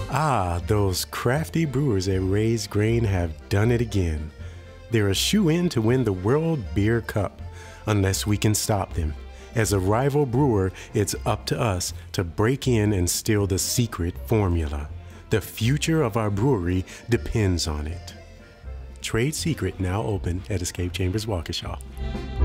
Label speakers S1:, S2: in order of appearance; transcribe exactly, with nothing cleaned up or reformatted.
S1: Ah, those crafty brewers at Raised Grain have done it again. They're a shoo-in to win the World Beer Cup, unless we can stop them. As a rival brewer, it's up to us to break in and steal the secret formula. The future of our brewery depends on it. Trade Secret now open at Escape Chambers Waukesha.